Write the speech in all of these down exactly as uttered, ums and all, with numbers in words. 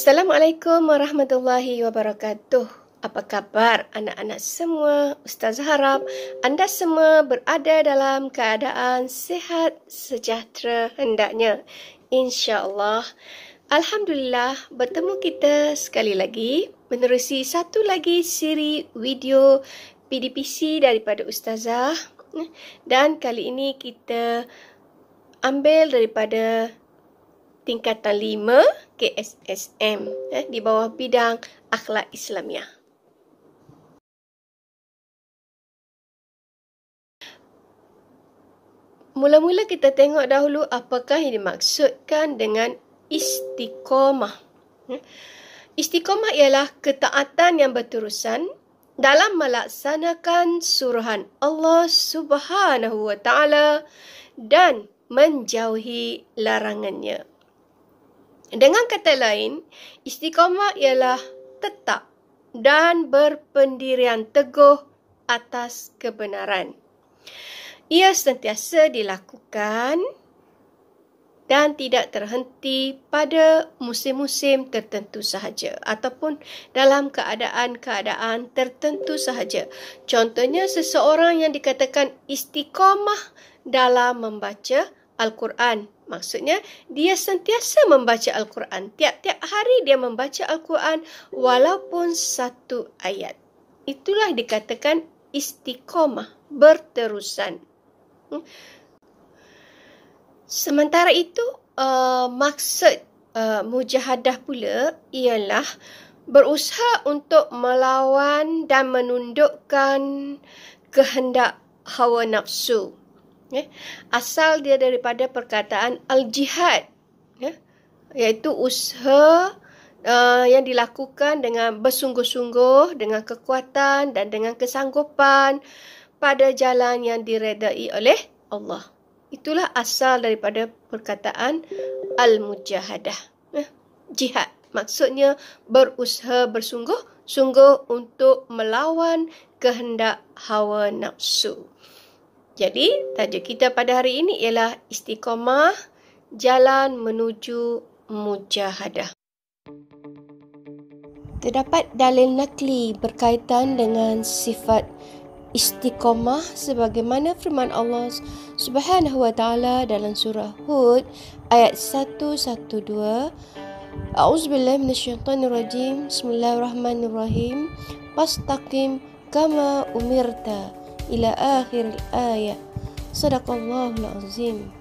Assalamualaikum warahmatullahi wabarakatuh. Apa khabar anak-anak semua? Ustazah harap anda semua berada dalam keadaan sihat, sejahtera hendaknya. InsyaAllah. Alhamdulillah, bertemu kita sekali lagi menerusi satu lagi siri video P D P C daripada Ustazah. Dan kali ini kita ambil daripada Tingkatan lima K S S M eh, di bawah bidang Akhlak Islamiah. Mula-mula kita tengok dahulu apakah yang dimaksudkan dengan istiqamah. Istiqamah ialah ketaatan yang berterusan dalam melaksanakan suruhan Allah Subhanahu wa taala dan menjauhi larangannya. Dengan kata lain, istiqamah ialah tetap dan berpendirian teguh atas kebenaran. Ia sentiasa dilakukan dan tidak terhenti pada musim-musim tertentu sahaja ataupun dalam keadaan-keadaan tertentu sahaja. Contohnya, seseorang yang dikatakan istiqamah dalam membaca Al-Quran. Maksudnya, dia sentiasa membaca Al-Quran. Tiap-tiap hari dia membaca Al-Quran walaupun satu ayat. Itulah dikatakan istiqamah, berterusan. Sementara itu, uh, maksud uh, mujahadah pula ialah berusaha untuk melawan dan menundukkan kehendak hawa nafsu. Eh, asal dia daripada perkataan al-jihad, eh, iaitu usaha uh, yang dilakukan dengan bersungguh-sungguh, dengan kekuatan dan dengan kesanggupan pada jalan yang diredai oleh Allah. Itulah asal daripada perkataan al-mujahadah. Eh, jihad maksudnya berusaha bersungguh-sungguh untuk melawan kehendak hawa nafsu. Jadi, tajuk kita pada hari ini ialah Istiqamah, Jalan Menuju Mujahadah. Terdapat dalil nakli berkaitan dengan sifat istiqamah sebagaimana firman Allah Subhanahu wa taala dalam surah Hud ayat seratus dua belas. A'udzubillahi minasyaitonirrajim. Bismillahirrahmanirrahim. Fastaqim kama umirta ila akhir ayat. Sadaqallahul azim.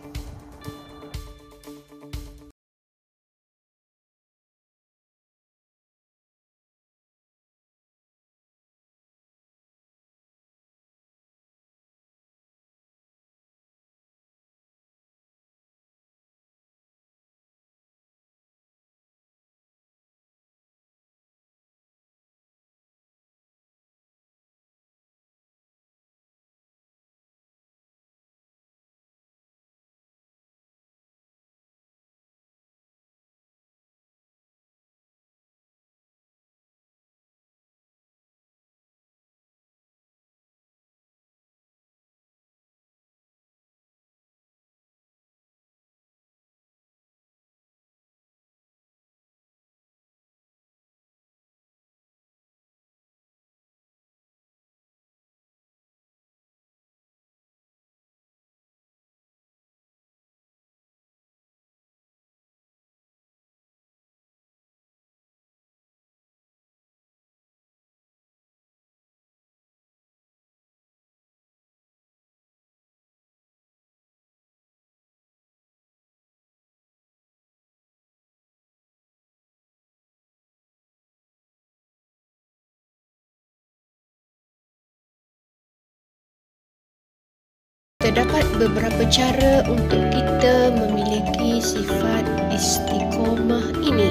Terdapat beberapa cara untuk kita memiliki sifat istiqamah ini.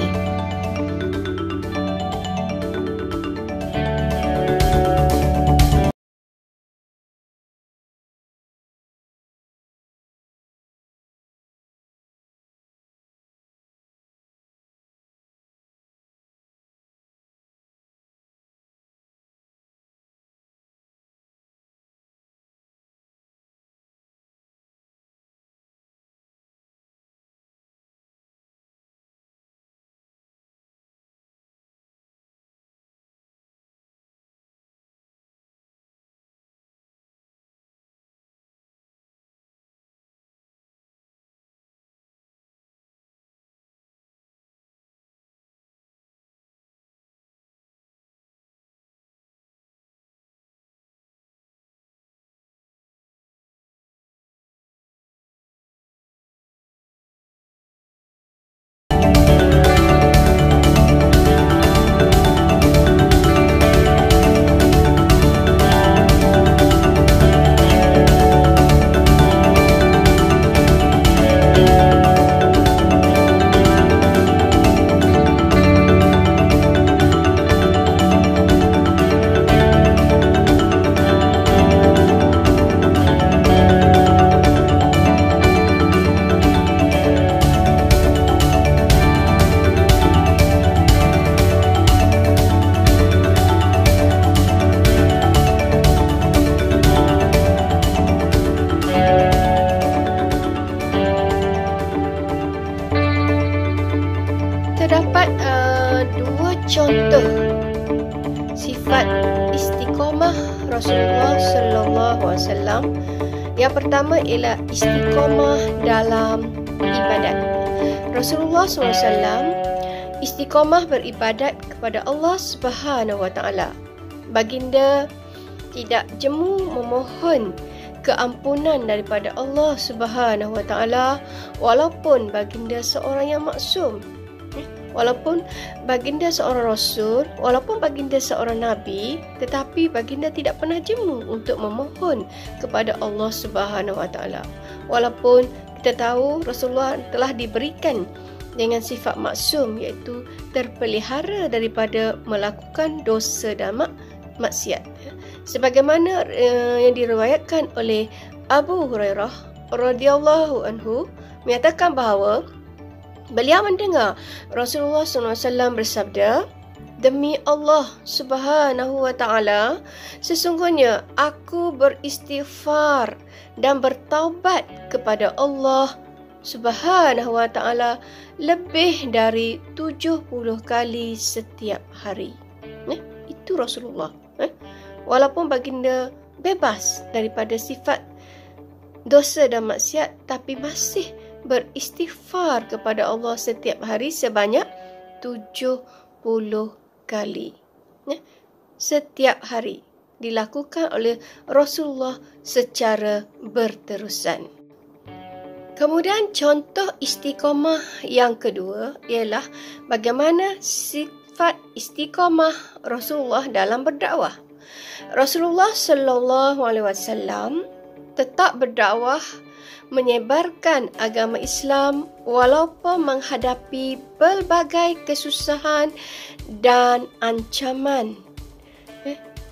Yang pertama ialah istiqamah dalam ibadat. Rasulullah sallallahu alaihi wasallam istiqamah beribadat kepada Allah Subhanahu Wa Taala. Baginda tidak jemu memohon keampunan daripada Allah Subhanahu Wa Taala walaupun baginda seorang yang maksum. Walaupun baginda seorang rasul, walaupun baginda seorang nabi, tetapi baginda tidak pernah jemu untuk memohon kepada Allah Subhanahu Wa Taala. Walaupun kita tahu Rasulullah telah diberikan dengan sifat maksum, iaitu terpelihara daripada melakukan dosa dan mak maksiat. Sebagaimana uh, yang diriwayatkan oleh Abu Hurairah radhiyallahu anhu menyatakan bahawa beliau mendengar Rasulullah sallallahu alaihi wasallam bersabda, "Demi Allah Subhanahu Wa Taala, sesungguhnya aku beristighfar dan bertaubat kepada Allah Subhanahu Wa Taala lebih dari tujuh puluh kali setiap hari." Eh, itu Rasulullah. Eh? Walaupun baginda bebas daripada sifat dosa dan maksiat, tapi masih beristighfar kepada Allah setiap hari sebanyak tujuh puluh kali. Eh? Setiap hari dilakukan oleh Rasulullah secara berterusan. Kemudian contoh istiqamah yang kedua ialah bagaimana sifat istiqamah Rasulullah dalam berdakwah. Rasulullah sallallahu alaihi wasallam tetap berdakwah menyebarkan agama Islam walaupun menghadapi pelbagai kesusahan dan ancaman. Eh?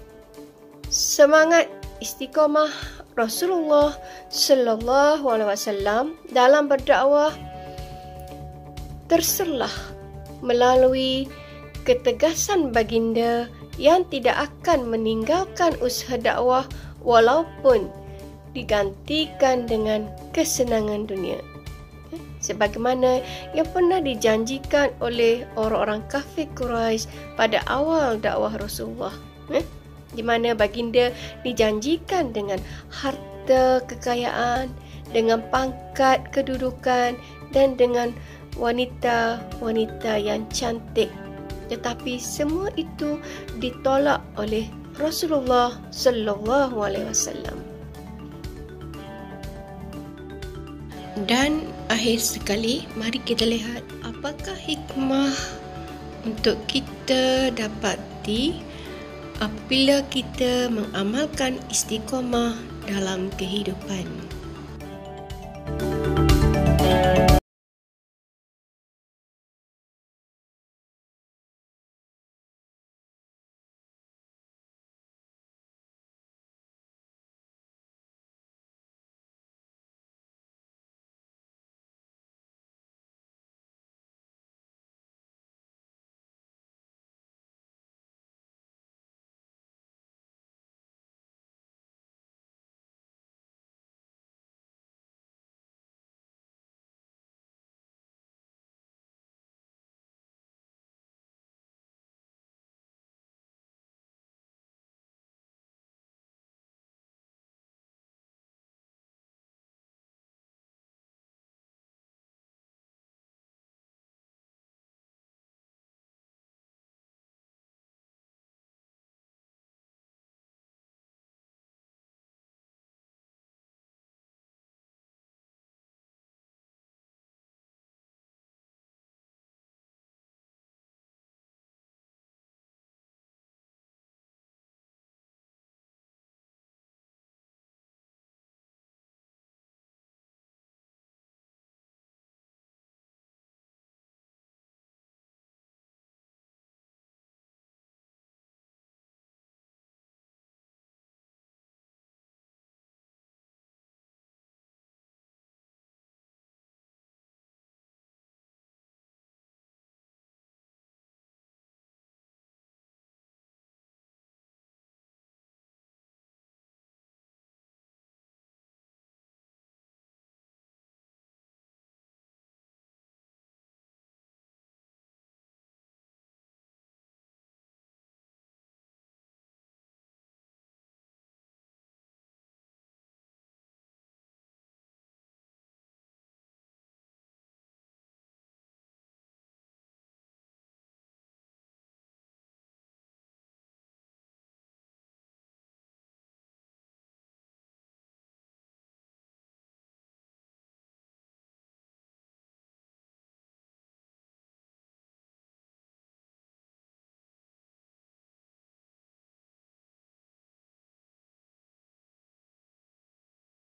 Semangat istiqamah Rasulullah sallallahu alaihi wasallam dalam berdakwah terserlah melalui ketegasan baginda yang tidak akan meninggalkan usaha dakwah walaupun digantikan dengan kesenangan dunia. Sebagaimana yang pernah dijanjikan oleh orang-orang kafir Quraisy pada awal dakwah Rasulullah. Di mana baginda dijanjikan dengan harta kekayaan, dengan pangkat kedudukan dan dengan wanita-wanita yang cantik. Tetapi semua itu ditolak oleh Rasulullah sallallahu alaihi wasallam. Dan akhir sekali, mari kita lihat apakah hikmah untuk kita dapati apabila kita mengamalkan istiqamah dalam kehidupan.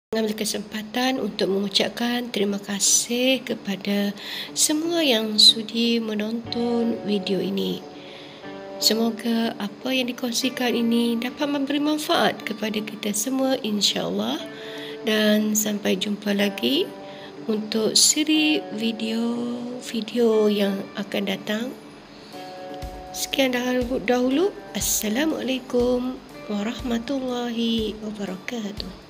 Mengambil kesempatan untuk mengucapkan terima kasih kepada semua yang sudi menonton video ini. Semoga apa yang dikongsikan ini dapat memberi manfaat kepada kita semua, insya-Allah. Dan sampai jumpa lagi untuk siri video-video yang akan datang. Sekian dahulu. Assalamualaikum warahmatullahi wabarakatuh.